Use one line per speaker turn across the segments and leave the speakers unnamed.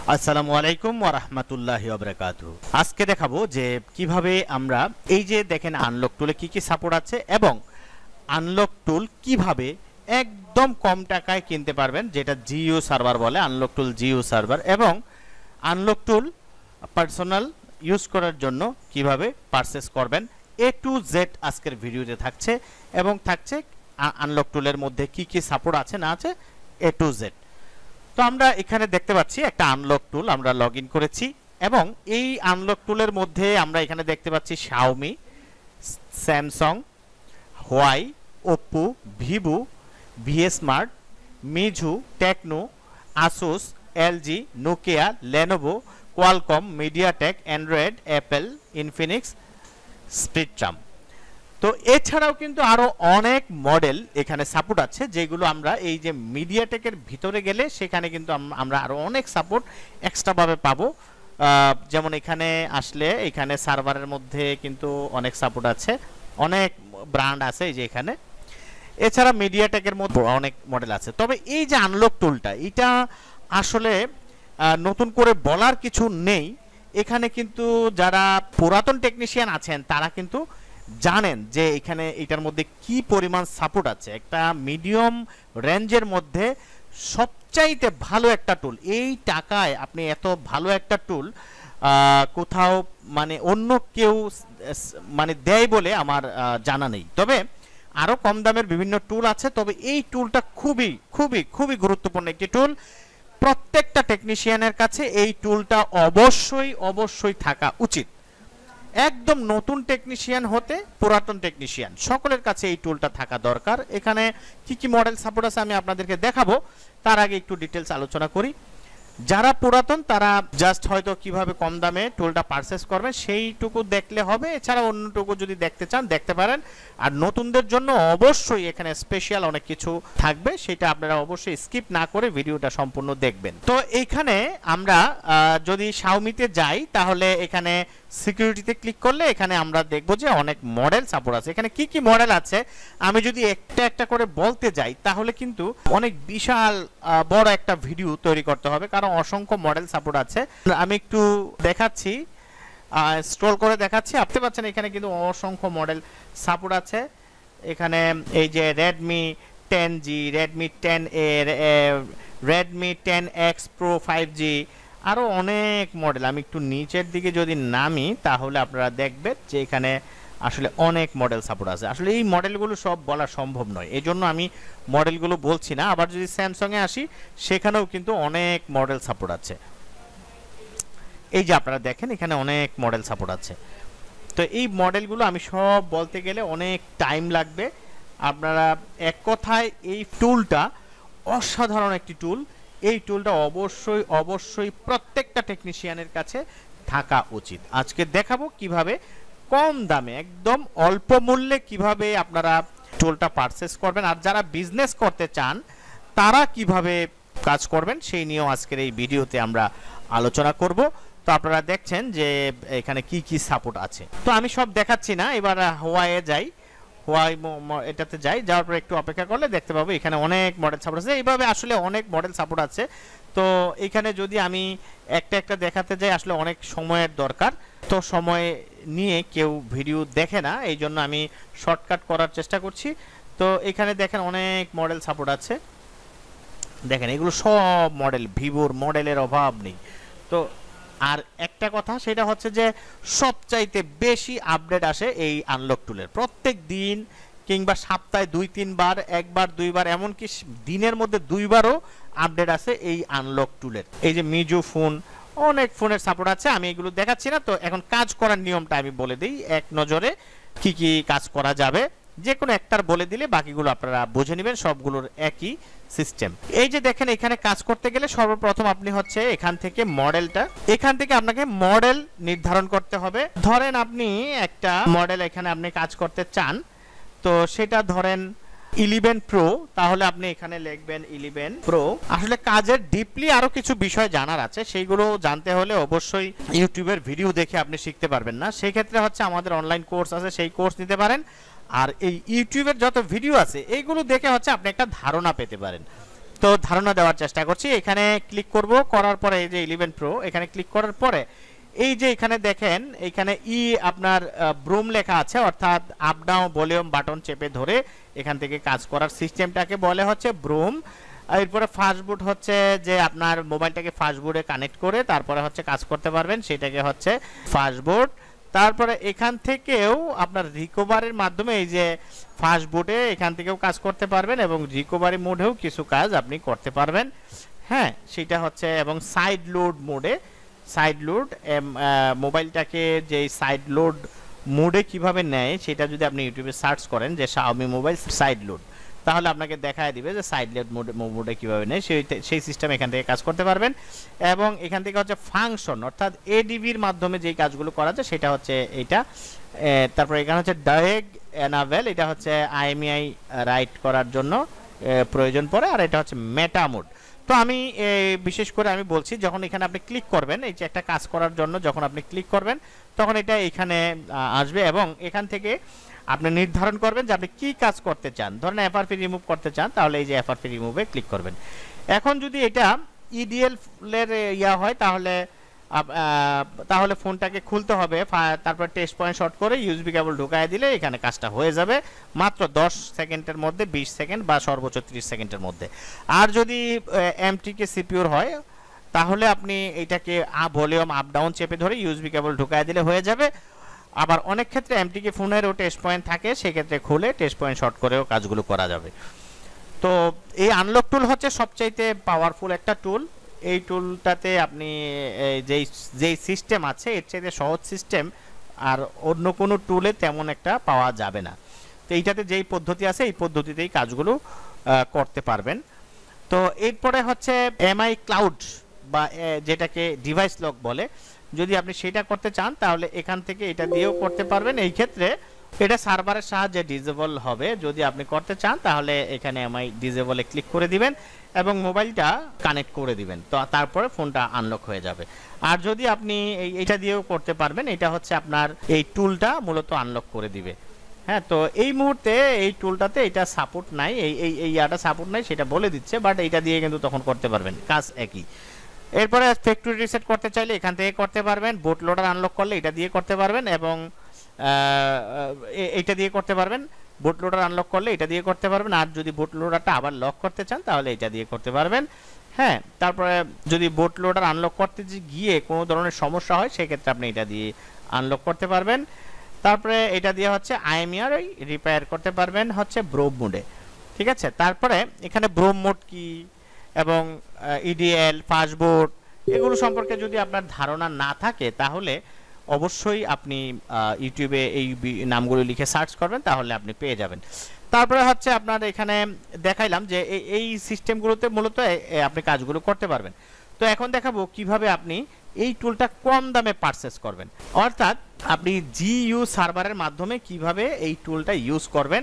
আসসালামু আলাইকুম ওয়া রাহমাতুল্লাহি ওয়া বারাকাতুহু। আজকে দেখাবো যে কিভাবে আমরা এই যে দেখেন আনলক টুলে কি কি সাপোর্ট আছে এবং আনলক টুল কিভাবে একদম কম টাকায় কিনতে পারবেন, যেটা জিইউ সার্ভার বলে, আনলক টুল জিইউ সার্ভার, এবং আনলক টুল পার্সোনাল ইউজ করার জন্য কিভাবে পারচেজ করবেন, এ টু জেড আজকের ভিডিওতে থাকছে। এবং থাকছে আনলক টুলের মধ্যে কি কি সাপোর্ট আছে না আছে, এ টু জেড। তো আমরা এখানে দেখতে পাচ্ছি একটা আনলক টুল, আমরা লগ ইন করেছি এবং এই আনলক টুলের মধ্যে আমরা এখানে দেখতে পাচ্ছি Xiaomi, Samsung, Huawei, Oppo, Vivo, VSmart, Meizu, Tecno, Asus, LG, Nokia, Lenovo, Qualcomm, MediaTek, Android, Apple, Infinix, Spreadtrum. তো এছাড়াও কিন্তু আরো অনেক মডেল এখানে সাপোর্ট আছে, যেগুলো আমরা এই যে মিডিয়াটেকের ভিতরে গেলে সেখানে কিন্তু আমরা আরো অনেক সাপোর্ট এক্সট্রা ভাবে পাবো। যেমন এখানে আসলে এখানে সার্ভারের মধ্যে কিন্তু অনেক সাপোর্ট আছে, অনেক ব্র্যান্ড আছে এই যে এখানে। এছাড়া মিডিয়াটেকের মধ্যে অনেক মডেল আছে। তবে এই যে আনলক টুলটা, এটা আসলে নতুন করে বলার কিছু নেই। এখানে কিন্তু যারা পুরাতন টেকনিশিয়ান আছেন তারা কিন্তু জানেন যে এখানে এটার মধ্যে কি পরিমাণ সাপোর্ট আছে। একটা মিডিয়াম রেঞ্জের মধ্যে সবচাইতে ভালো একটা টুল, এই টাকায় আপনি এত ভালো একটা টুল কোথাও মানে অন্য কেউ মানে দেয় বলে আমার জানা নেই। তবে আরো কম দামের বিভিন্ন টুল আছে, তবে এই টুলটা খুবই খুবই খুবই গুরুত্বপূর্ণ একটি টুল। প্রত্যেকটা টেকনিশিয়ানের কাছে এই টুলটা অবশ্যই অবশ্যই থাকা উচিত। একদম নতুন টেকনিশিয়ান হতে পুরাতন টেকনিশিয়ান সকলের কাছে এই টুলটা থাকা দরকার। এখানে কি কি মডেল সাপোর্ট আছে আমি আপনাদেরকে দেখাবো, তার আগে একটু ডিটেলস আলোচনা করি। যারা পুরাতন তারা জাস্ট হয়তো কিভাবে কম দামে টুলটা পারচেজ করবেন সেইটুকু দেখলে হবে, এছাড়া অন্যটুকু যদি দেখতে চান দেখতে পারেন। আর নতুনদের জন্য অবশ্যই এখানে স্পেশাল অনেক কিছু থাকবে, সেটা আপনারা অবশ্যই স্কিপ না করে ভিডিওটা সম্পূর্ণ দেখবেন। তো এইখানে আমরা যদি শাওমিতে যাই তাহলে এখানে সিকিউরিটিতে ক্লিক করলে এখানে আমরা দেখব যে অনেক মডেল সাপোর্ট আছে। এখানে কি কি মডেল আছে আমি যদি একটা একটা করে বলতে যাই তাহলে কিন্তু অনেক বিশাল বড় একটা ভিডিও তৈরি করতে হবে, কারণ অসংখ্য মডেল সাপোর্ট আছে। আমি একটু দেখাচ্ছি, স্ক্রল করে দেখাচ্ছি, আপনি পাচ্ছেন এখানে কিন্তু অসংখ্য মডেল সাপোর্ট আছে। এখানে এই যে Redmi 10G, Redmi 10A, Redmi 10X Pro 5G, আরো অনেক মডেল। আমি একটু নিচের দিকে যদি নামি তাহলে আপনারা দেখবেন যে এখানে আসলে অনেক মডেল সাপোর্ট আছে। আসলে এই মডেলগুলো সব বলা সম্ভব নয়, এই জন্য আমি মডেলগুলো বলছি না। আবার যদি স্যামসাং এ আসি সেখানেও কিন্তু অনেক মডেল সাপোর্ট আছে। এই যে আপনারা দেখেন এখানে অনেক মডেল সাপোর্ট আছে। তো এই মডেলগুলো আমি সব বলতে গেলে অনেক টাইম লাগবে। আপনারা এক কথায় এই টুলটা অসাধারণ একটি টুল। এই টুলটা অবশ্যই অবশ্যই প্রত্যেকটা টেকনিশিয়ানের কাছে থাকা উচিত। আজকে দেখাবো কিভাবে কম দামে একদম অল্প মূল্যে কিভাবে আপনারা টুলটা পারচেজ করবেন, আর যারা বিজনেস করতে চান তারা কিভাবে কাজ করবেন সেই নিয়েও আজকের এই ভিডিওতে আমরা আলোচনা করব। তো আপনারা দেখছেন যে এখানে কি কি সাপোর্ট আছে। তো আমি সব দেখাচ্ছি না, এবার হোয়াইয়ে যাই, হোয়াই এটাতে যাই, যাওয়ার পর একটু অপেক্ষা করলে দেখতে পাবো এখানে অনেক মডেল সাপোর্ট আছে। এইভাবে আসলে অনেক মডেল সাপোর্ট আছে। তো এখানে যদি আমি একটা একটা দেখাতে যাই আসলে অনেক সময়ের দরকার, তো সময় নিয়ে কেউ ভিডিও দেখে না, এই জন্য আমি শর্টকাট করার চেষ্টা করছি। তো এখানে দেখেন অনেক মডেল সাপোর্ট আছে, দেখেন এগুলো সব মডেল, ভিভোর মডেলের অভাব নেই। তো আর একটা কথা সেটা হচ্ছে যে সবচাইতে বেশি আপডেট আসে এই আনলক টুলের, প্রত্যেক দিন কিংবা সপ্তাহে 2-3 বার, একবার দুইবার, এমনকি দিনের মধ্যে 2 বারও আপডেট আছে এই আনলক টুলের। এই যে মিজু ফোন, অনেক ফোনের সাপোর্ট আছে, আমি এগুলো দেখাচ্ছি না। তো এখন কাজ করার নিয়মটা আমি বলে দিই এক নজরে, কি কি কাজ করা যাবে যে কোনো একটার বলে দিলে বাকিগুলো আপনারা বুঝে নেবেন, সবগুলোর একই সিস্টেম। এই যে দেখেন এখানে কাজ করতে গেলে সর্বপ্রথম আপনি হচ্ছে এখান থেকে মডেলটা, এখান থেকে আপনাকে মডেল নির্ধারণ করতে হবে। ধরেন আপনি একটা মডেল এখানে আপনি কাজ করতে চান, তো সেটা ধরেন 11 Pro, তাহলে আপনি এখানে লিখবেন 11 Pro। আসলে কাজের ডিপলি আরো কিছু বিষয় জানার আছে, সেইগুলো জানতে হলে অবশ্যই ইউটিউবের ভিডিও দেখে আপনি শিখতে পারবেন না। সেই ক্ষেত্রে হচ্ছে আমাদের অনলাইন কোর্স আছে, সেই কোর্স নিতে পারেন। আর এই ইউটিউবের যত ভিডিও আছে এইগুলো দেখে হচ্ছে আপনি একটা ধারণা পেতে পারেন। তো ধারণা দেওয়ার চেষ্টা করছি। এখানে ক্লিক করব, করার পরে এই যে 11 প্রো এখানে ক্লিক করার পরে এই যে এখানে দেখেন এখানে আপনার ব্রুম লেখা আছে, অর্থাৎ আপ ডাউন ভলিউম বাটন চেপে ধরে এখান থেকে কাজ করার সিস্টেমটাকে বলে হচ্ছে ব্রুম। এরপরে ফাস্টবুট হচ্ছে যে আপনার মোবাইলটাকে ফাস্টবুটে কানেক্ট করে তারপরে হচ্ছে কাজ করতে পারবেন, সেটাকে হচ্ছে ফাস্টবুট। তারপরে এখান থেকেও আপনার রিকভারির মাধ্যমে এই যে ফাস্টবুটে এখান থেকেও কাজ করতে পারবেন এবং রিকভারি মোডেও কিছু কাজ আপনি করতে পারবেন। হ্যাঁ, সেটা হচ্ছে এবং সাইড লোড মোডে, সাইড লোড মোবাইলটাকে যে সাইড লোড মোডে কিভাবে নেয় সেটা যদি আপনি ইউটিউবে সার্চ করেন যে Xiaomi মোবাইল সাইড লোড, তাহলে আপনাকে দেখায় দিবে যে সাইড লোড মোডে কিভাবে নেয়, সেই সিস্টেম এখান থেকে কাজ করতে পারবেন। এবং এখান থেকে হচ্ছে ফাংশন, অর্থাৎ এডিবির মাধ্যমে যেই কাজগুলো করা যায় সেটা হচ্ছে এইটা। তারপর এখানে হচ্ছে ডায়েগ এনাবেল, এটা হচ্ছে IMEI রাইট করার জন্য প্রয়োজন পড়ে, আর এটা হচ্ছে মেটা মোড। তো আমি বিশেষ করে আমি বলছি, যখন এখানে আপনি ক্লিক করবেন এই যে একটা কাজ করার জন্য যখন আপনি ক্লিক করবেন তখন এটা এখানে আসবে এবং এখান থেকে আপনি নির্ধারণ করবেন যে আপনি কি কাজ করতে চান। ধরেন FRP রিমুভ করতে চান, তাহলে এই যে FRP রিমুভে ক্লিক করবেন। এখন যদি এটা EDL এর হয় তাহলে ফোনটাকে খুলতে হবে, তারপর টেস্ট পয়েন্ট শর্ট করে USB কেবল ঢুকায় দিলে এখানে কাজটা হয়ে যাবে মাত্র 10 সেকেন্ডের মধ্যে, 20 সেকেন্ড বা সর্বোচ্চ 30 সেকেন্ডের মধ্যে। আর যদি MTK CPU হয় তাহলে আপনি এটাকে ভলিউম আপ ডাউন চেপে ধরে USB কেবল ঢুকায় দিলে হয়ে যাবে। আবার অনেক ক্ষেত্রে MTK ফোনেরও টেস্ট পয়েন্ট থাকে, সেক্ষেত্রে খুলে টেস্ট পয়েন্ট শর্ট করেও কাজগুলো করা যাবে। তো এই আনলক টুল হচ্ছে সবচাইতে পাওয়ারফুল একটা টুল। এই টুলটাতে আপনি যেই সিস্টেম আছে এর চাইতে সহজ সিস্টেম আর অন্য কোনো টুলে তেমন একটা পাওয়া যাবে না। তো এইটাতে যেই পদ্ধতি আছে এই পদ্ধতিতেই কাজগুলো করতে পারবেন। তো এরপরে হচ্ছে MI ক্লাউড বা যেটাকে ডিভাইস লক বলে, যদি আপনি সেটা করতে চান তাহলে এখান থেকে এটা দিয়েও করতে পারবেন। এই ক্ষেত্রে এটা সার্ভারের সাহায্যে ডিসেবল হবে। যদি আপনি করতে চান তাহলে এখানে MI ডিসেবলে ক্লিক করে দিবেন এবং মোবাইলটা কানেক্ট করে দিবেন, তো তারপরে ফোনটা আনলক হয়ে যাবে। আর যদি আপনি এটা দিয়েও করতে পারবেন, এটা হচ্ছে আপনার এই টুলটা মূলত আনলক করে দিবে। হ্যাঁ, তো এই মুহূর্তে এই টুলটাতে এটা সাপোর্ট নাই, এই ইয়াটা সাপোর্ট নাই সেটা বলে দিচ্ছে, বাট এইটা দিয়ে কিন্তু তখন করতে পারবেন, কাজ একই। এরপরে ফ্যাক্টরি রিসেট করতে চাইলে এখান থেকে করতে পারবেন, বুট লোডার আনলক করলে এটা দিয়ে করতে পারবেন এবং এটা দিয়ে করতে পারবেন, বুট লোডার আনলক করলে এটা দিয়ে করতে পারবেন। আর যদি বুট লোডারটা আবার লক করতে চান তাহলে এটা দিয়ে করতে পারবেন। হ্যাঁ, তারপরে যদি বুট লোডার আনলক করতে গিয়ে কোনো ধরনের সমস্যা হয় সেক্ষেত্রে আপনি এটা দিয়ে আনলক করতে পারবেন। তারপরে এটা দিয়ে হচ্ছে IMEI রিপেয়ার করতে পারবেন হচ্ছে ব্রোম মোডে, ঠিক আছে। তারপরে এখানে ব্রোম মোড কি এবং EDL ফাস্টবুট এগুলো সম্পর্কে যদি আপনার ধারণা না থাকে তাহলে অবশ্যই আপনি ইউটিউবে এই নামগুলো লিখে সার্চ করবেন, তাহলে আপনি পেয়ে যাবেন। তারপরে হচ্ছে আপনার এখানে দেখাইলাম যে এই সিস্টেমগুলোতে মূলত আপনি কাজগুলো করতে পারবেন। তো এখন দেখাবো কিভাবে আপনি এই টুলটা কম দামে পারচেজ করবেন, অর্থাৎ আপনি GU সার্ভারের মাধ্যমে কিভাবে এই টুলটা ইউজ করবেন।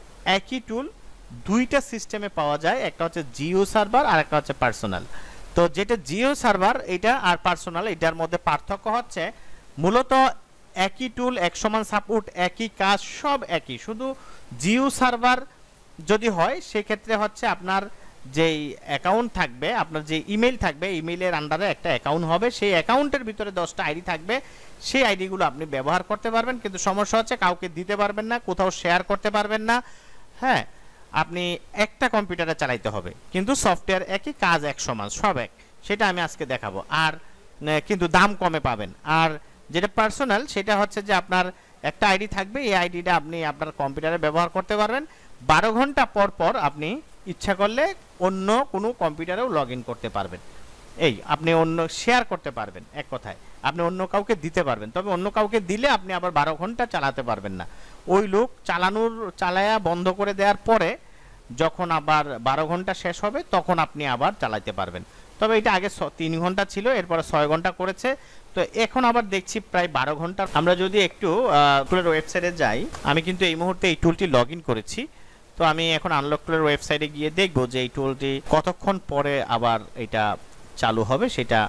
একই টুল দুইটা সিস্টেমে পাওয়া যায়, একটা হচ্ছে GU সার্ভার আর একটা হচ্ছে পার্সোনাল। তো যেটা GU সার্ভার এটা আর পার্সোনাল এটার মধ্যে পার্থক্য হচ্ছে মূলত একই টুল, এক সমান সাপোর্ট, একই কাজ, সব একই, শুধু GU সার্ভার যদি হয় সেক্ষেত্রে হচ্ছে আপনার যেই অ্যাকাউন্ট থাকবে, আপনার যে ইমেল থাকবে, ইমেইলের আন্ডারে একটা অ্যাকাউন্ট হবে, সেই অ্যাকাউন্টের ভিতরে 10টা আইডি থাকবে, সেই আইডিগুলো আপনি ব্যবহার করতে পারবেন। কিন্তু সমস্যা হচ্ছে কাউকে দিতে পারবেন না, কোথাও শেয়ার করতে পারবেন না। হ্যাঁ, আপনি একটা কম্পিউটারে চালাইতে হবে, কিন্তু সফটওয়্যার একই, কাজ এক সমান, সব এক, সেটা আমি আজকে দেখাবো। আর কিন্তু দাম কমে পাবেন। আর যেটা পার্সোনাল সেটা হচ্ছে যে আপনার একটা আইডি থাকবে, এই আইডিটা আপনি আপনার কম্পিউটারে ব্যবহার করতে পারবেন। 12 ঘন্টা পর পর আপনি ইচ্ছা করলে অন্য কোনো কম্পিউটারেও লগ ইন করতে পারবেন। এই আপনি অন্য শেয়ার করতে পারবেন, এক কথায় আপনি অন্য কাউকে দিতে পারবেন, তবে অন্য কাউকে দিলে আপনি আবার 12 ঘন্টা চালাতে পারবেন না। ওই লোক চালায়া বন্ধ করে দেওয়ার পরে যখন আবার 12 ঘন্টা শেষ হবে তখন আপনি আবার চালাতে পারবেন। তবে এটা আগে 3 ঘন্টা ছিল, এরপরে 6 ঘন্টা করেছে, তো এখন আবার দেখছি প্রায় 12 ঘন্টা। আমরা যদি একটু টুলের ওয়েবসাইটে যাই, আমি কিন্তু এই মুহূর্তে এই টুলটি লগ ইন করেছি। তো আমি এখন আনলক টুলের ওয়েবসাইটে গিয়ে দেখব যে এই টুলটি কতক্ষণ পরে আবার এটা চালু হবে সেটা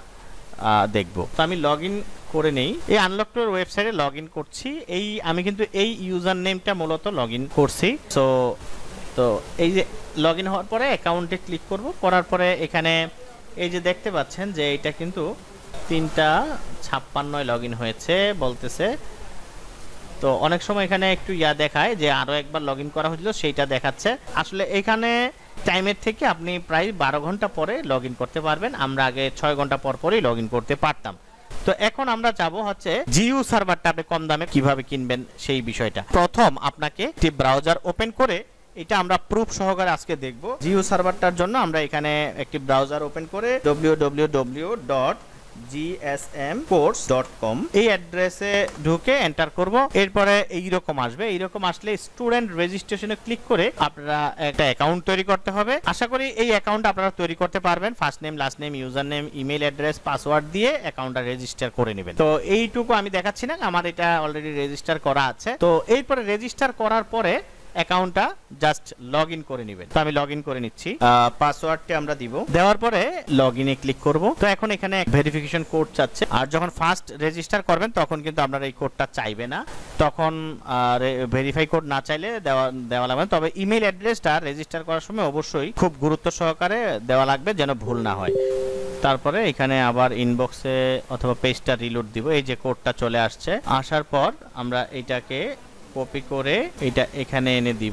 দেখব। তো আমি লগ ইন করে নেই, এই আনলক টুলের ওয়েবসাইটে লগ ইন করছি। আমি কিন্তু এই ইউজার নেমটা মূলত লগ ইন করছি। সো তো এই যে লগ ইন হওয়ার পরে অ্যাকাউন্টে ক্লিক করব, করার পরে এখানে এই যে দেখতে পাচ্ছেন যে এটা কিন্তু 3:56 লগ ইন হয়েছে বলতেছে। তো অনেক সময় এখানে একটু দেখায় যে আরও একবার লগ ইন করা হয়েছিল, সেইটা দেখাচ্ছে। আসলে এখানে টাইমের থেকে আপনি প্রায় 12 ঘন্টা পরে লগ ইন করতে পারবেন। আমরা আগে 6 ঘন্টা পর পরই লগ ইন করতে পারতাম। তো এখন আমরা যাব হচ্ছে জিইউ সার্ভারটা আপনি কম দামে কিভাবে কিনবেন সেই বিষয়টা। প্রথম আপনাকে একটি ব্রাউজার ওপেন করে, এটা আমরা প্রুফ সহকারে আজকে দেখব। জিইউ সার্ভারটার জন্য আমরা এখানে একটি ব্রাউজার ওপেন করে www.gsmcourse.com এই অ্যাড্রেসে ঢুকে এন্টার করব। এরপরে এইরকম আসবে, এইরকম আসলে স্টুডেন্ট রেজিস্ট্রেশনে ক্লিক করে আপনারা একটা অ্যাকাউন্ট তৈরি করতে হবে। আশা করি এই অ্যাকাউন্ট আপনারা তৈরি করতে পারবেন। First name, last name, user name, email address, password দিয়ে অ্যাকাউন্টটা রেজিস্টার করে নেবেন। তো এইটুকু আমি দেখাচ্ছি না, আমার এটা অলরেডি রেজিস্টার করা আছে। তো এরপরে রেজিস্টার করার পরে অ্যাকাউন্টটা জাস্ট লগ ইন করে নেবেন। তো আমি লগ ইন করে নিচ্ছি, পাসওয়ার্ডটি আমরা দিব, দেওয়ার পরে লগ ইনে ক্লিক করব। তো এখন এখানে ভেরিফিকেশন কোড চাচ্ছে, আর যখন ফার্স্ট রেজিস্টার করবেন তখন কিন্তু আপনার এই কোডটা চাইবে না, তখন ভেরিফাই কোড না চাইলে দেওয়া লাগবে। তবে ইমেল অ্যাড্রেসটা রেজিস্টার করার সময় অবশ্যই খুব গুরুত্ব সহকারে দেওয়া লাগবে যেন ভুল না হয়। তারপরে এখানে আবার ইনবক্সে অথবা পেজটা রিলোড দিব। এই যে কোডটা চলে আসছে, আসার পর আমরা এটাকে কপি করে এটা এখানে এনে দিব।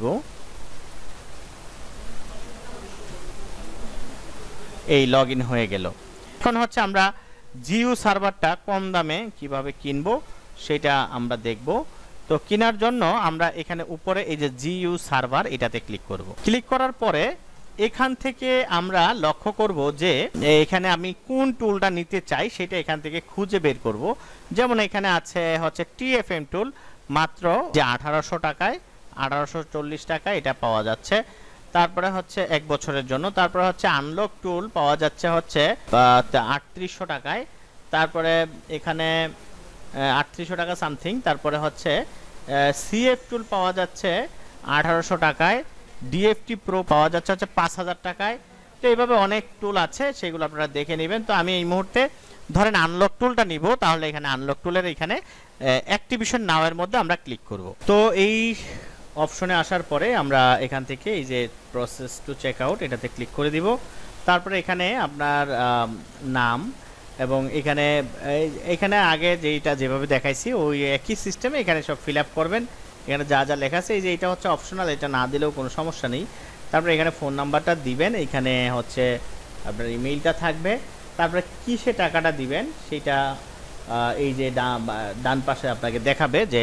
এই লগ ইন হয়ে গেল। এখন হচ্ছে আমরা জিইউ সার্ভারটা কম দামে কিভাবে কিনবো সেটা আমরা দেখব। তো কেনার জন্য আমরা এখানে উপরে এই যে জিইউ সার্ভার এটাতে ক্লিক করব। ক্লিক করার পরে এখান থেকে আমরা লক্ষ্য করব যে এখানে আমি কোন টুলটা নিতে চাই সেটা এখান থেকে খুঁজে বের করব। যেমন এখানে আছে হচ্ছে টিএফএম টুল, মাত্র যে 1800 টাকায়, 1840 টাকায় এটা পাওয়া যাচ্ছে। তারপরে হচ্ছে 1 বছরের জন্য। তারপরে হচ্ছে আনলক টুল পাওয়া যাচ্ছে হচ্ছে 3800 টাকায়। তারপরে এখানে 3800 টাকা সামথিং। তারপরে হচ্ছে সিএফ টুল পাওয়া যাচ্ছে 1800 টাকায়। ডিএফটি প্রো পাওয়া যাচ্ছে হচ্ছে 5000 টাকায়। তো এইভাবে অনেক টুল আছে, সেগুলো আপনারা দেখে নেবেন। তো আমি এই মুহূর্তে ধরেন আনলক টুলটা নিব, তাহলে এখানে আনলক টুলের এখানে অ্যাক্টিভেশন নাও এর মধ্যে আমরা ক্লিক করব। তো এই অপশনে আসার পরে আমরা এখান থেকে এই যে প্রসেস টু চেক আউট এটাতে ক্লিক করে দিব। তারপরে এখানে আপনার নাম এবং এখানে আগে যেটা যেভাবে দেখাইছি ওই একই সিস্টেমে এখানে সব ফিল আপ করবেন। এখানে যা যা লেখা আছে, এই যে এটা হচ্ছে অপশনাল, এটা না দিলেও কোনো সমস্যা নেই। তারপরে এখানে ফোন নাম্বারটা দিবেন, এখানে হচ্ছে আপনার ইমেইলটা থাকবে। তারপরে কিসে টাকাটা দিবেন সেটা এই যে ডান পাশে আপনাকে দেখাবে যে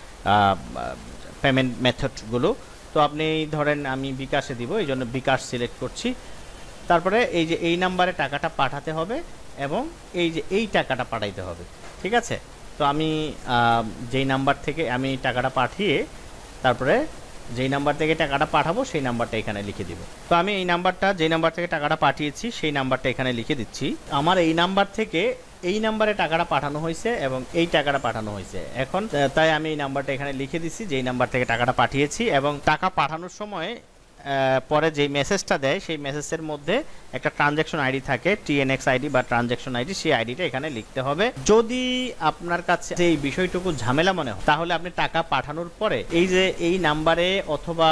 পেমেন্ট মেথডগুলো। তো আপনি ধরেন আমি বিকাশে দিব, এই জন্য বিকাশ সিলেক্ট করছি। তারপরে এই যে এই নাম্বারে টাকাটা পাঠাতে হবে এবং এই যে এই টাকাটা পাঠাইতে হবে, ঠিক আছে। তো আমি যেই নাম্বার থেকে আমি টাকাটা পাঠিয়ে তারপরে যেই নাম্বার থেকে টাকাটা পাঠাবো সেই নাম্বারটা এখানে লিখে দিব। তো আমি এই নাম্বারটা, যেই নাম্বার থেকে টাকাটা পাঠিয়েছি সেই নাম্বারটা এখানে লিখে দিচ্ছি। আমার এই নাম্বার থেকে এই নাম্বারে টাকাটা পাঠানো হয়েছে এবং এই টাকাটা পাঠানো হয়েছে এখন, তাই আমি এই নাম্বারটা এখানে লিখে দিচ্ছি যেই নাম্বার থেকে টাকাটা পাঠিয়েছি। এবং টাকা পাঠানোর সময় পরে যেই মেসেজটা দেয় সেই মেসেজের মধ্যে একটা ট্রানজ্যাকশন আইডি থাকে, টিএনএক্স আইডি বা ট্রানজ্যাকশন আইডি, সেই আইডিটা এখানে লিখতে হবে। যদি আপনার কাছে এই বিষয়টুকু ঝামেলা মনে হয় তাহলে আপনি টাকা পাঠানোর পরে এই যে এই নাম্বারে অথবা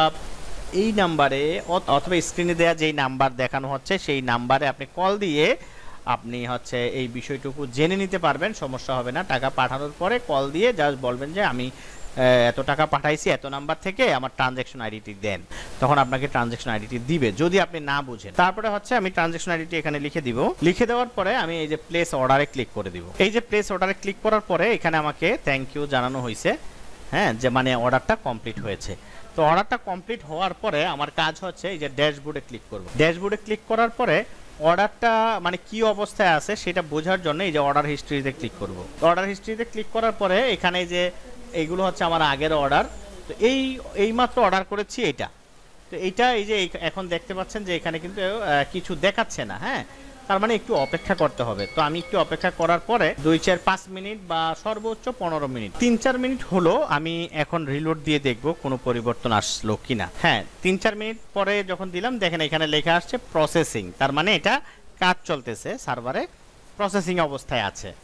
স্ক্রিনে দেওয়া যেই নাম্বার দেখানো হচ্ছে সেই নাম্বারে আপনি কল দিয়ে আপনি হচ্ছে এই বিষয়টুকু জেনে নিতে পারবেন, সমস্যা হবে না। টাকা পাঠানোর পরে কল দিয়ে জাস্ট বলবেন যে আমি এত টাকা পাঠাইছি এত নাম্বার থেকে, আমার ট্রানজ্যাকশন আইডিটি দেন, তখন আপনাকে ট্রানজ্যাকশন আইডিটি দিবে যদি আপনি না বুঝেন। তারপরে হচ্ছে আমি ট্রানজ্যাকশন আইডিটি এখানে লিখে দিব। লিখে দেওয়ার পরে আমি এই যে প্লেস অর্ডারে ক্লিক করে দিব। এই যে প্লেস অর্ডারে ক্লিক করার পরে এখানে আমাকে থ্যাংক ইউ জানানো হয়েছে, হ্যাঁ, যে মানে অর্ডারটা কমপ্লিট হয়েছে। তো অর্ডারটা কমপ্লিট হওয়ার পরে আমার কাজ হচ্ছে এই যে ড্যাশবোর্ডে ক্লিক করব। ড্যাশবোর্ডে ক্লিক করার পরে অর্ডারটা মানে কি অবস্থায় আছে সেটা বোঝার জন্য এই যে অর্ডার হিস্ট্রিতে ক্লিক করব। অর্ডার হিস্ট্রিতে ক্লিক করার পরে এখানে যে এইগুলো হচ্ছে আমার আগের অর্ডার। তো এইমাত্র অর্ডার করেছি এইটা। তো এইটা এই যে এখন দেখতে পাচ্ছেন যে এখানে কিন্তু কিছু দেখাচ্ছে না, হ্যাঁ, তার মানে একটু অপেক্ষা করতে হবে। তো আমি একটু অপেক্ষা করার পরে 2-4-5 মিনিট বা সর্বোচ্চ 15 মিনিট, 3-4 মিনিট হলো, আমি এখন রিলোড দিয়ে দেখব কোনো পরিবর্তন আসলো কিনা। হ্যাঁ, 3-4 মিনিট পরে যখন দিলাম দেখেন এখানে লেখা আসছে প্রসেসিং, তার মানে এটা কাজ চলতেছে, সার্ভারে প্রসেসিং অবস্থায় আছে।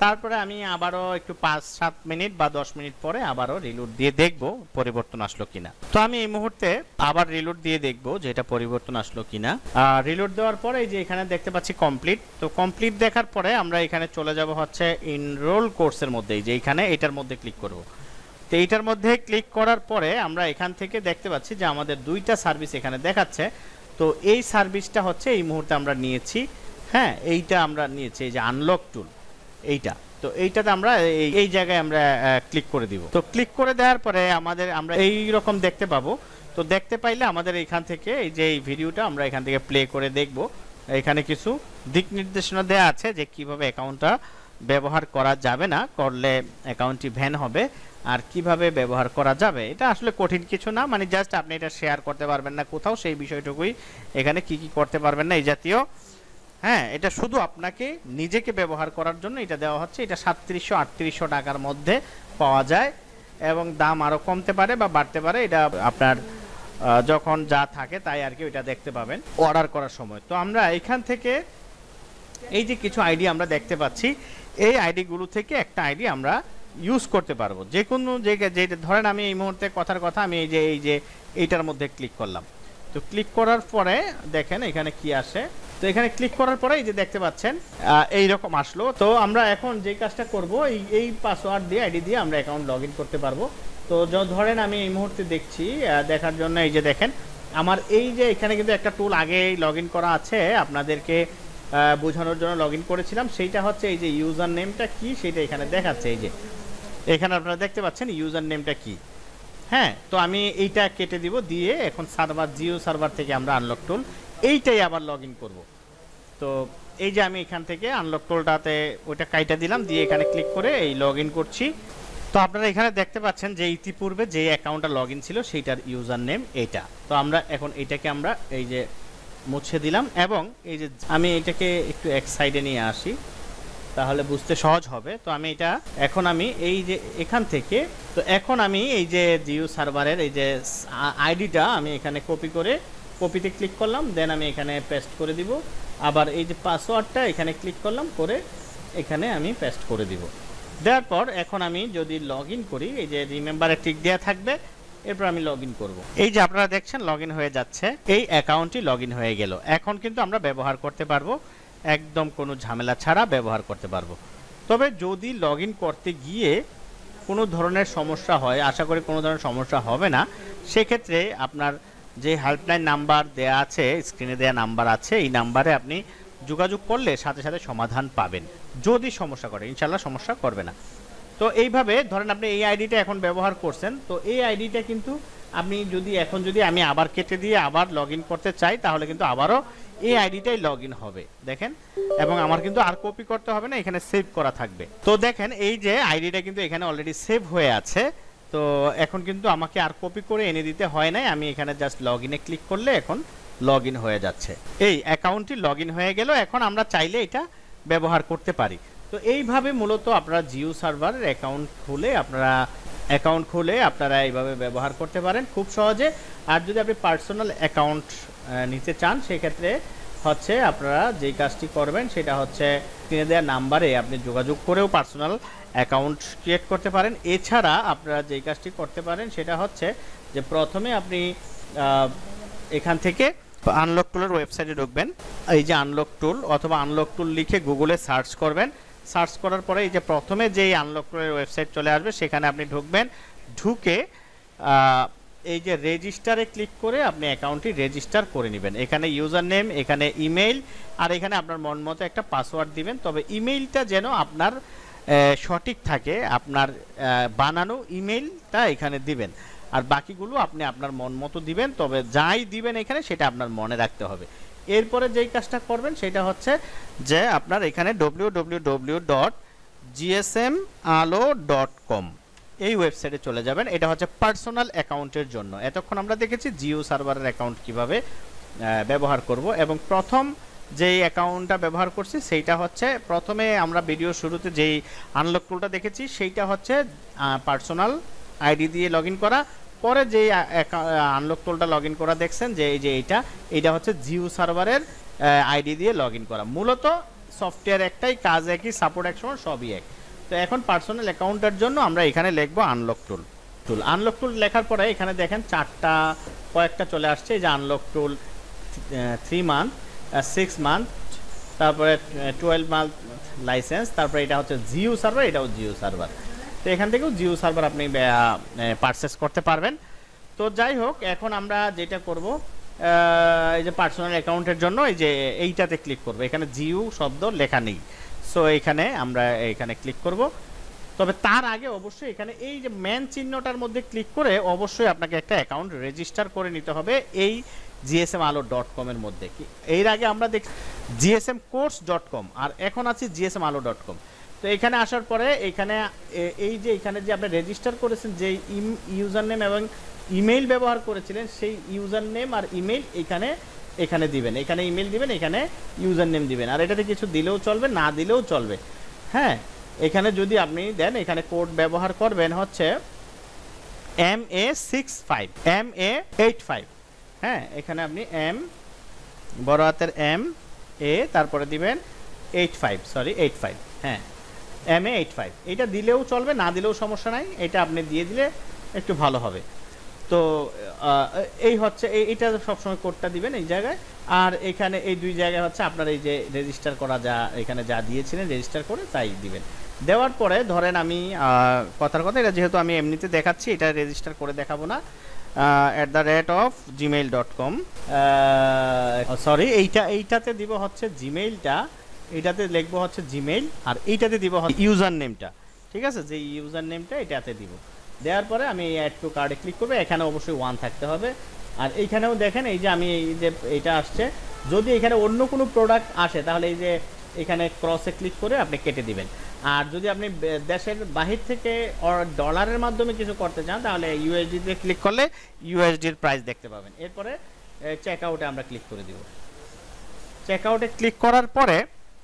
তারপরে আমি আবারও একটু 5-7 মিনিট বা 10 মিনিট পরে আবারও রিলোড দিয়ে দেখব পরিবর্তন আসলো কিনা। তো আমি এই মুহূর্তে আবার রিলোড দিয়ে দেখব যে এটা পরিবর্তন আসলো কিনা। রিলোড দেওয়ার পরে এই যে এখানে দেখতে পাচ্ছি কমপ্লিট। তো কমপ্লিট দেখার পরে আমরা এখানে চলে যাব হচ্ছে এনরোল কোর্সের মধ্যে, এই যে এখানে এটার মধ্যে ক্লিক করব। তো এইটার মধ্যে ক্লিক করার পরে আমরা এখান থেকে দেখতে পাচ্ছি যে আমাদের দুইটা সার্ভিস এখানে দেখাচ্ছে। তো এই সার্ভিসটা হচ্ছে এই মুহূর্তে আমরা নিয়েছি, হ্যাঁ এইটা আমরা নিয়েছি, এই যে আনলক টুল এইটা। তো এইটাতে আমরা এই জায়গায় আমরা ক্লিক করে দিব। তো ক্লিক করে দেওয়ার পরে আমরা এই রকম দেখতে পাবো। তো দেখতে পাইলে আমাদের এখান থেকে এই যে এই ভিডিওটা আমরা এখান থেকে প্লে করে দেখব। এখানে কিছু দিক নির্দেশনা দেওয়া আছে যে কিভাবে অ্যাকাউন্টটা ব্যবহার করা যাবে না, করলে অ্যাকাউন্টটি ব্যান হবে, আর কিভাবে ব্যবহার করা যাবে। এটা আসলে কঠিন কিছু না, মানে জাস্ট আপনি এটা শেয়ার করতে পারবেন না কোথাও, সেই বিষয়টুকুই এখানে কি কি করতে পারবেন না এই জাতীয়। হ্যাঁ, এটা শুধু আপনাকে নিজেকে ব্যবহার করার জন্য এটা দেওয়া হচ্ছে। এটা 3700-3800 টাকার মধ্যে পাওয়া যায় এবং দাম আরও কমতে পারে বা বাড়তে পারে, এটা আপনার যখন যা থাকে তাই আর কি ওইটা দেখতে পাবেন অর্ডার করার সময়। তো আমরা এখান থেকে এই যে কিছু আইডি আমরা দেখতে পাচ্ছি, এই আইডিগুলো থেকে একটা আইডি আমরা ইউজ করতে পারবো যে কোনো জায়গায়। যে ধরেন আমি এই মুহূর্তে কথার কথা আমি এই যে এইটার মধ্যে ক্লিক করলাম। তো ক্লিক করার পরে দেখেন এখানে কি আসে। তো এখানে ক্লিক করার পরে এই যে দেখতে পাচ্ছেন এই রকম আসলো। তো আমরা এখন যে কাজটা করব, এই পাসওয়ার্ড দিয়ে আইডি দিয়ে আমরা অ্যাকাউন্ট লগ ইন করতে পারবো। তো ধরেন আমি এই মুহূর্তে দেখছি, দেখার জন্য এই যে দেখেন আমার এই যে এখানে কিন্তু একটা টুল আগেই লগ ইন করা আছে, আপনাদেরকে বোঝানোর জন্য লগ ইন করেছিলাম। সেইটা হচ্ছে এই যে ইউজার নেমটা কি সেটা এখানে দেখাচ্ছে। এই যে এখানে আপনারা দেখতে পাচ্ছেন ইউজার নেমটা কি। হ্যাঁ, তো আমি এইটা কেটে দিব, দিয়ে এখন সার্ভার জিও সার্ভার থেকে আমরা আনলক টুল এইটাই আবার লগ ইন করবো। তো এই যে আমি এখান থেকে আনলক টুলটাতে ওইটা কাইটা দিলাম, দিয়ে এখানে ক্লিক করে এই লগ ইন করছি। তো আপনারা এখানে দেখতে পাচ্ছেন যে ইতিপূর্বে যে অ্যাকাউন্টটা লগ ইন ছিল সেইটার ইউজার নেম এইটা। তো আমরা এখন এইটাকে আমরা এই যে মুছে দিলাম এবং এই যে আমি এটাকে একটু এক সাইডে নিয়ে আসি, তাহলে বুঝতে সহজ হবে। তো আমি এটা এখন আমি এই যে এখান থেকে, তো এখন আমি এই যে জিও সার্ভারের এই যে আইডিটা আমি এখানে কপিতে ক্লিক করলাম, দেন আমি এখানে পেস্ট করে দিব। আবার এই যে পাসওয়ার্ডটা এখানে ক্লিক করলাম, করে এখানে আমি পেস্ট করে দিব। দেওয়ার পর এখন আমি যদি লগ ইন করি, এই যে রিমেম্বারে টিক দেওয়া থাকবে, এরপর আমি লগ ইন করবো। এই যে আপনারা দেখছেন লগ ইন হয়ে যাচ্ছে, এই অ্যাকাউন্টটি লগ ইন হয়ে গেল। এখন কিন্তু আমরা ব্যবহার করতে পারবো, একদম কোনো ঝামেলা ছাড়া ব্যবহার করতে পারবো। তবে যদি লগ ইন করতে গিয়ে কোনো ধরনের সমস্যা হয়, আশা করি কোনো ধরনের সমস্যা হবে না, সেক্ষেত্রে আপনার যে হেল্পলাইন নাম্বার দেয়া আছে, স্ক্রিনে দেয়া নাম্বার আছে, এই নাম্বারে আপনি যোগাযোগ করলে সাথে সাথে সমাধান পাবেন। যদি সমস্যা করে, ইনশাল্লাহ সমস্যা করবে না। তো এইভাবে ধরেন আপনি এই আইডিটা এখন ব্যবহার করছেন, তো এই আইডিটা কিন্তু আপনি যদি আমি আবার কেটে দিয়ে আবার লগ ইন করতে চাই, তাহলে কিন্তু আবারও এই আইডিটাই লগ ইন হবে দেখেন, এবং আমার কিন্তু আর কপি করতে হবে না, এখানে সেভ করা থাকবে। তো দেখেন এই যে আইডিটা কিন্তু এখানে অলরেডি সেভ হয়ে আছে। তো এখন কিন্তু আমাকে আর কপি করে এনে দিতে হয় নাই, আমি এখানে জাস্ট লগ ইনে ক্লিক করলে এখন লগ ইন হয়ে যাচ্ছে। এই অ্যাকাউন্টটি লগ ইন হয়ে গেল। এখন আমরা চাইলে এটা ব্যবহার করতে পারি। তো এইভাবে মূলত আপনারা জিও সার্ভারের অ্যাকাউন্ট খুলে আপনারা এইভাবে ব্যবহার করতে পারেন খুব সহজে। আর যদি আপনি পার্সোনাল অ্যাকাউন্ট নিতে চান, সেক্ষেত্রে হচ্ছে আপনারা যেই কাজটি করবেন সেটা হচ্ছে স্ক্রিনে দেওয়া নাম্বারে আপনি যোগাযোগ করেও পার্সোনাল অ্যাকাউন্ট ক্রিয়েট করতে পারেন। এছাড়া আপনারা যেই কাজটি করতে পারেন সেটা হচ্ছে যে প্রথমে আপনি এখান থেকে আনলক টুলের ওয়েবসাইটে ঢুকবেন। এই যে আনলক টুল অথবা আনলক টুল লিখে গুগলে সার্চ করবেন। সার্চ করার পরে এই যে প্রথমে যেই আনলক টুলের ওয়েবসাইট চলে আসবে, সেখানে আপনি ঢুকবেন। ঢুকে এই যে রেজিস্টারে ক্লিক করে আপনি অ্যাকাউন্টটি রেজিস্টার করে নেবেন। এখানে ইউজার নেম, এখানে ইমেইল, আর এখানে আপনার মন মতো একটা পাসওয়ার্ড দিবেন। তবে ইমেইলটা যেন আপনার সঠিক থাকে, আপনার বানানো ইমেইলটা এখানে দিবেন। আর বাকিগুলো আপনি আপনার মন মতো দিবেন, তবে যাই দিবেন এখানে সেটা আপনার মনে রাখতে হবে। এরপরে যেই কাজটা করবেন সেটা হচ্ছে যে আপনার এখানে www.gsmalo.com এই ওয়েবসাইটে চলে যাবেন। এটা হচ্ছে পার্সোনাল অ্যাকাউন্টের জন্য। এতক্ষণ আমরা দেখেছি জিও সার্ভারের অ্যাকাউন্ট কিভাবে ব্যবহার করব, এবং প্রথম যেই অ্যাকাউন্টটা ব্যবহার করছি সেইটা হচ্ছে, প্রথমে আমরা ভিডিও শুরুতে যেই আনলক টুলটা দেখেছি সেইটা হচ্ছে পার্সোনাল আইডি দিয়ে লগ ইন করা। পরে যেই আনলক টুলটা লগ ইন করা দেখছেন যে এই যে এইটা হচ্ছে জিও সার্ভারের আইডি দিয়ে লগ ইন করা। মূলত সফটওয়্যার একটাই, কাজ একই, সাপোর্ট একসময়, সবই এক। তো এখন পার্সোনাল অ্যাকাউন্টের জন্য আমরা এখানে লিখবো আনলক টুল। আনলক টুল লেখার পরে এখানে দেখেন চারটা কয়েকটা চলে আসছে, এই যে আনলক টুল 3 মান্থ, 6 মান্থ, তারপরে 12 মান্থ লাইসেন্স, তারপরে এটা হচ্ছে জিও সার্ভার, এটাও জিও সার্ভার। তো এখান থেকেও জিও সার্ভার আপনি পারচেস করতে পারবেন। তো যাই হোক, এখন আমরা যেটা করব, এই যে পার্সোনাল অ্যাকাউন্টের জন্য এই যে এইটাতে ক্লিক করব, এখানে জিও শব্দ লেখা নেই, সো এখানে আমরা এখানে ক্লিক করব। তবে তার আগে অবশ্যই এখানে এই যে মেন চিহ্নটার মধ্যে ক্লিক করে অবশ্যই আপনাকে একটা অ্যাকাউন্ট রেজিস্টার করে নিতে হবে এই gsmalo.com এর মধ্যে। কি এর আগে আমরা দেখি gsmcourse.com, আর এখন আছি gsmalo.com। তো এখানে আসার পরে এখানে এই যে এখানে যে আপনি রেজিস্টার করেছেন, যে ইউজার নেম এবং ইমেইল ব্যবহার করেছিলেন, সেই ইউজার নেম আর ইমেইল এখানে দিবেন, এখানে ইমেইল দিবেন, এখানে ইউজার নেম দিবেন। আর এটাতে কিছু দিলেও চলবে, না দিলেও চলবে। হ্যাঁ, এখানে যদি আপনি দেন, এখানে কোড ব্যবহার করবেন হচ্ছে MA65 MA85। হ্যাঁ, এখানে আপনি বড় হাতের MA তারপরে দিবেন 85, হ্যাঁ MA85, এটা দিলেও চলবে, না দিলেও সমস্যা নাই, এটা আপনি দিয়ে দিলে একটু ভালো হবে। তো এই হচ্ছে এইটা সবসময় কোডটা দিবেন এই জায়গায়। আর এখানে এই দুই জায়গায় হচ্ছে আপনার এই যে রেজিস্টার করা যা এখানে যা দিয়েছিলেন রেজিস্টার করে তাই দিবেন। দেওয়ার পরে ধরেন আমি কথার কথা, এটা যেহেতু আমি এমনিতে দেখাচ্ছি, এটা রেজিস্টার করে দেখাবো না, @gmail.com, সরি এইটাতে দিব হচ্ছে জিমেইলটা, এইটাতে লিখবো হচ্ছে জিমেইল, আর এইটাতে দিব ইউজার নেমটা, ঠিক আছে, যে ইউজার নেমটা এটাতে দিব। দেওয়ার পরে আমি অ্যাড টু কার্ডে ক্লিক করবো, এখানে অবশ্যই 1 থাকতে হবে। আর এইখানেও দেখেন এই যে আমি এই যে এটা আসছে, যদি এখানে অন্য কোনো প্রোডাক্ট আসে তাহলে এই যে এখানে ক্রসে ক্লিক করে আপনি কেটে দিবেন। আর যদি আপনি দেশের বাহির থেকে ডলারের মাধ্যমে কিছু করতে চান তাহলে ইউএসডিতে ক্লিক করলে ইউএসডির প্রাইস দেখতে পাবেন। এরপরে চেক আউটে আমরা ক্লিক করে দিব। চেক আউটে ক্লিক করার পরে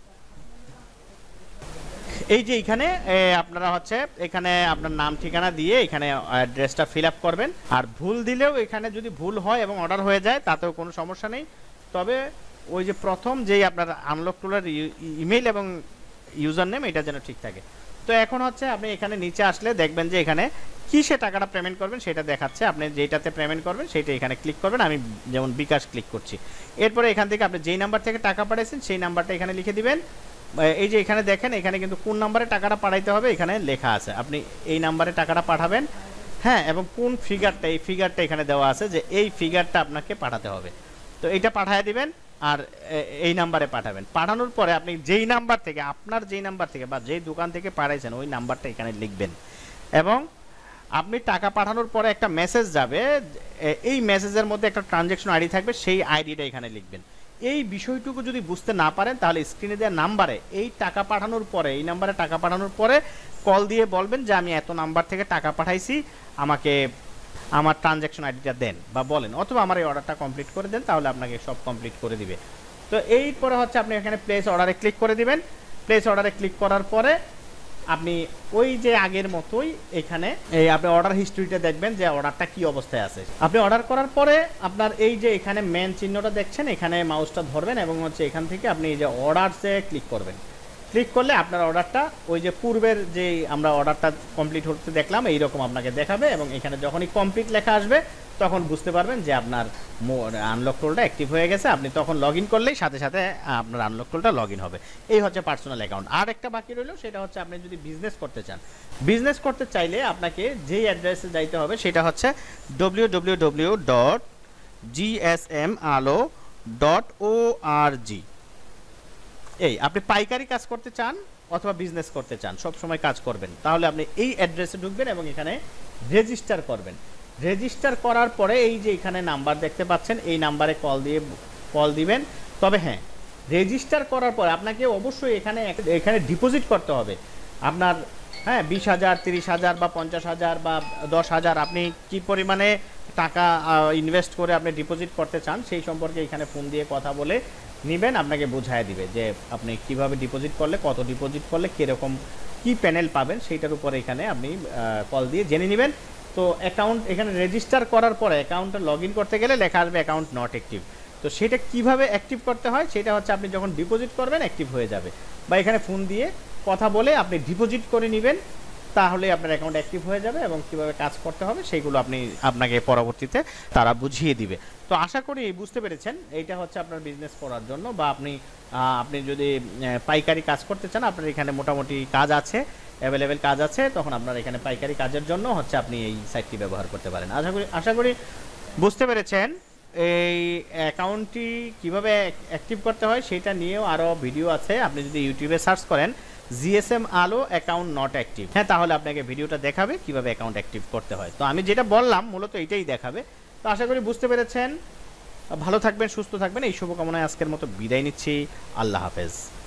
এই যে এখানে আপনারা হচ্ছে এখানে আপনার নাম ঠিকানা দিয়ে এখানে অ্যাড্রেসটা ফিল আপ করবেন। আর ভুল দিলেও এখানে যদি ভুল হয় এবং অর্ডার হয়ে যায় তাতেও কোনো সমস্যা নেই। তবে ওই যে প্রথম যেই আপনার আনলক টুলের ইমেইল এবং ইউজার নেম এটা যেন ঠিক থাকে। তো এখন হচ্ছে আপনি এখানে নিচে আসলে দেখবেন যে এখানে কিসে টাকাটা পেমেন্ট করবেন সেটা দেখাচ্ছে। আপনি যেটাতে পেমেন্ট করবেন সেটা এখানে ক্লিক করবেন। আমি যেমন বিকাশ ক্লিক করছি। এরপরে এখান থেকে আপনি যেই নাম্বার থেকে টাকা পাঠাইছেন সেই নাম্বারটা এখানে লিখে দিবেন। এই যে এখানে দেখেন এখানে কিন্তু কোন নাম্বারে টাকাটা পাঠাইতে হবে এখানে লেখা আছে, আপনি এই নাম্বারে টাকাটা পাঠাবেন। হ্যাঁ, এবং কোন ফিগারটা, এই ফিগারটা এখানে দেওয়া আছে যে এই ফিগারটা আপনাকে পাঠাতে হবে। তো এইটা পাঠিয়ে দিবেন আর এই নাম্বারে পাঠাবেন। পাঠানোর পরে আপনি যেই নাম্বার থেকে, আপনার যেই নাম্বার থেকে বা যেই দোকান থেকে পাঠাইছেন ওই নাম্বারটা এখানে লিখবেন। এবং আপনি টাকা পাঠানোর পরে একটা মেসেজ যাবে, এই মেসেজের মধ্যে একটা ট্রানজ্যাকশন আইডি থাকবে, সেই আইডিটা এখানে লিখবেন। এই বিষয়টুকু যদি বুঝতে না পারেন তাহলে স্ক্রিনে দেওয়া নাম্বারে এই টাকা পাঠানোর পরে, এই নাম্বারে টাকা পাঠানোর পরে কল দিয়ে বলবেন যে আমি এত নাম্বার থেকে টাকা পাঠাইছি, আমাকে আমার ট্রানজ্যাকশন আইডিটা দেন বা বলেন, অথবা আমার এই অর্ডারটা কমপ্লিট করে দেন, তাহলে আপনাকে সব কমপ্লিট করে দিবে। তো এরপরে হচ্ছে আপনি এখানে প্লেস অর্ডারে ক্লিক করে দিবেন। প্লেস অর্ডারে ক্লিক করার পরে আপনি ওই যে আগের মতোই এখানে এই আপনি অর্ডার হিস্ট্রিটা দেখবেন যে অর্ডারটা কি অবস্থায় আছে। আপনি অর্ডার করার পরে আপনার এই যে এখানে মেন চিহ্নটা দেখছেন, এখানে মাউসটা ধরবেন এবং হচ্ছে এখান থেকে আপনি এই যে অর্ডারসে ক্লিক করবেন। ক্লিক করলে আপনার অর্ডারটা ওই যে পূর্বের যে আমরা অর্ডারটা কমপ্লিট হতে দেখলাম এইরকম আপনাকে দেখাবে। এবং এখানে যখনই কমপ্লিট লেখা আসবে তখন বুঝতে পারবেন যে আপনার আনলক টোলটা অ্যাক্টিভ হয়ে গেছে। আপনি তখন লগ ইন করলেই সাথে সাথে আপনার আনলক টোলটা লগ ইন হবে। এই হচ্ছে পার্সোনাল অ্যাকাউন্ট। আর একটা বাকি রইল, সেটা হচ্ছে আপনি যদি বিজনেস করতে চান। বিজনেস করতে চাইলে আপনাকে যেই অ্যাড্রেসে যাইতে হবে সেটা হচ্ছে www.gsmalo.org। এই আপনি পাইকারি কাজ করতে চান অথবা বিজনেস করতে চান, সব সময় কাজ করবেন, তাহলে আপনি এই অ্যাড্রেসে ঢুকবেন এবং এখানে রেজিস্টার করবেন। রেজিস্টার করার পরে এই যে এখানে নাম্বার দেখতে পাচ্ছেন, এই নাম্বারে কল দিবেন। তবে হ্যাঁ, রেজিস্টার করার পর আপনাকে অবশ্যই এখানে ডিপোজিট করতে হবে আপনার, হ্যাঁ, 20,000, 30,000 বা 50,000 বা 10,000 আপনি কি পরিমাণে টাকা ইনভেস্ট করে আপনি ডিপোজিট করতে চান সেই সম্পর্কে এখানে ফোন দিয়ে কথা বলে নেবেন। আপনাকে বোঝায় দিবে যে আপনি কিভাবে ডিপোজিট করলে, কত ডিপোজিট করলে কীরকম কি প্যানেল পাবেন, সেইটার উপরে এখানে আপনি কল দিয়ে জেনে নেবেন। তো অ্যাকাউন্ট এখানে রেজিস্টার করার পরে অ্যাকাউন্টে লগ ইন করতে গেলে লেখা আসবে অ্যাকাউন্ট নট অ্যাক্টিভ। তো সেটা কিভাবে অ্যাক্টিভ করতে হয় সেটা হচ্ছে আপনি যখন ডিপোজিট করবেন অ্যাক্টিভ হয়ে যাবে, বা এখানে ফোন দিয়ে কথা বলে আপনি ডিপোজিট করে নেবেন, তাহলে আপনার অ্যাকাউন্ট অ্যাক্টিভ হয়ে যাবে এবং কিভাবে কাজ করতে হবে সেইগুলো আপনাকে পরবর্তীতে তারা বুঝিয়ে দিবে। তো আশা করি বুঝতে পেরেছেন, এইটা হচ্ছে আপনার বিজনেস করার জন্য, বা আপনি যদি পাইকারি কাজ করতে চান, আপনার এখানে মোটামুটি কাজ আছে, অ্যাভেলেবেল কাজ আছে, তখন আপনার এখানে পাইকারি কাজের জন্য হচ্ছে আপনি এই সাইটটি ব্যবহার করতে পারেন। আশা করি বুঝতে পেরেছেন। এই অ্যাকাউন্টটি কিভাবে অ্যাক্টিভ করতে হয় সেটা নিয়েও আরও ভিডিও আছে, আপনি যদি ইউটিউবে সার্চ করেন জিএসএম আলো অ্যাকাউন্ট নট অ্যাক্টিভ, হ্যাঁ, তাহলে আপনাকে ভিডিওটা দেখাবে কিভাবে অ্যাকাউন্ট অ্যাক্টিভ করতে হয়। তো আমি যেটা বললাম মূলত এইটাই দেখাবে। তো আশা করি বুঝতে পেরেছেন। ভালো থাকবেন, সুস্থ থাকবেন, এই শুভকামনায় আজকের মতো বিদায় নিচ্ছি। আল্লাহ হাফেজ।